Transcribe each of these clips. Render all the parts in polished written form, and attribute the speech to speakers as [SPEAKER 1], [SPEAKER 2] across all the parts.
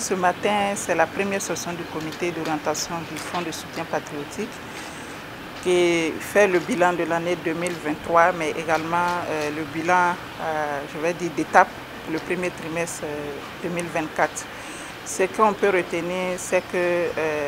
[SPEAKER 1] Ce matin, c'est la première session du comité d'orientation du Fonds de soutien patriotique qui fait le bilan de l'année 2023, mais également le bilan, je vais dire, d'étape pour le premier trimestre 2024. Ce qu'on peut retenir, c'est que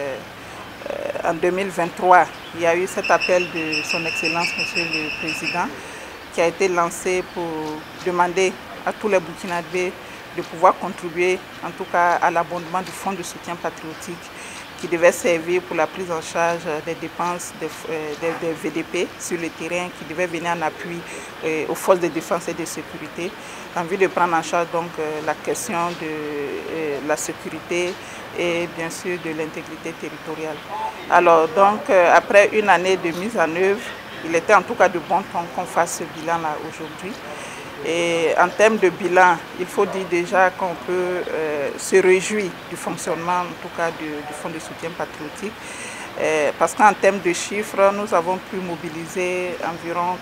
[SPEAKER 1] en 2023, il y a eu cet appel de son Excellence, Monsieur le Président, qui a été lancé pour demander à tous les Burkinabés de pouvoir contribuer, en tout cas, à l'abondement du Fonds de soutien patriotique qui devait servir pour la prise en charge des dépenses des VDP sur le terrain, qui devait venir en appui aux forces de défense et de sécurité, en vue de prendre en charge donc la question de la sécurité et bien sûr de l'intégrité territoriale. Alors donc après une année de mise en œuvre, il était en tout cas de bon ton qu'on fasse ce bilan-là aujourd'hui. Et en termes de bilan, il faut dire déjà qu'on peut se réjouir du fonctionnement, en tout cas du Fonds de soutien patriotique, parce qu'en termes de chiffres, nous avons pu mobiliser environ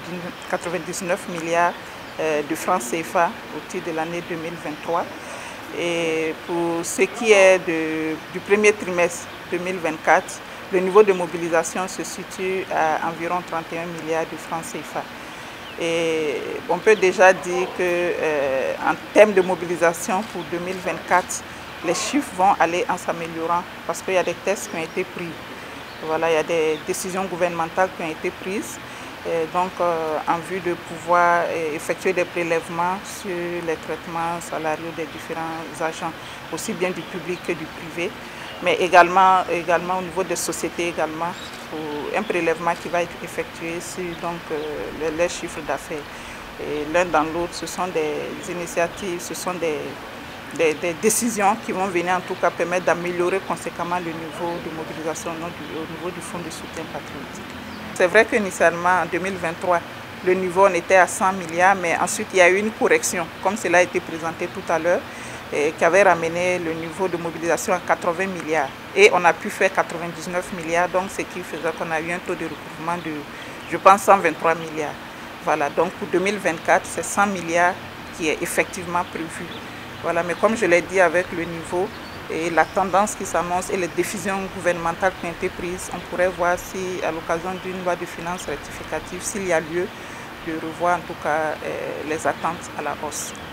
[SPEAKER 1] 99 milliards de francs CFA au titre de l'année 2023. Et pour ce qui est du premier trimestre 2024, le niveau de mobilisation se situe à environ 31 milliards de francs CFA. Et on peut déjà dire qu'en termes de mobilisation pour 2024, les chiffres vont aller en s'améliorant parce qu'il y a des tests qui ont été pris. Voilà, il y a des décisions gouvernementales qui ont été prises. Donc, en vue de pouvoir effectuer des prélèvements sur les traitements salariaux des différents agents, aussi bien du public que du privé, mais également au niveau des sociétés également, pour un prélèvement qui va être effectué sur donc, les chiffres d'affaires. L'un dans l'autre, ce sont des initiatives, ce sont des décisions qui vont venir en tout cas permettre d'améliorer conséquemment le niveau de mobilisation au niveau du Fonds de soutien patriotique. C'est vrai qu'initialement, en 2023, le niveau on était à 100 milliards, mais ensuite il y a eu une correction, comme cela a été présenté tout à l'heure, qui avait ramené le niveau de mobilisation à 80 milliards. Et on a pu faire 99 milliards, donc ce qui faisait qu'on a eu un taux de recouvrement de, je pense, 123 milliards. Voilà, donc pour 2024, c'est 100 milliards qui est effectivement prévu. Voilà, mais comme je l'ai dit, avec le niveau et la tendance qui s'annonce et les décisions gouvernementales qui ont été prises, on pourrait voir si, à l'occasion d'une loi de finances rectificative, s'il y a lieu de revoir en tout cas les attentes à la hausse.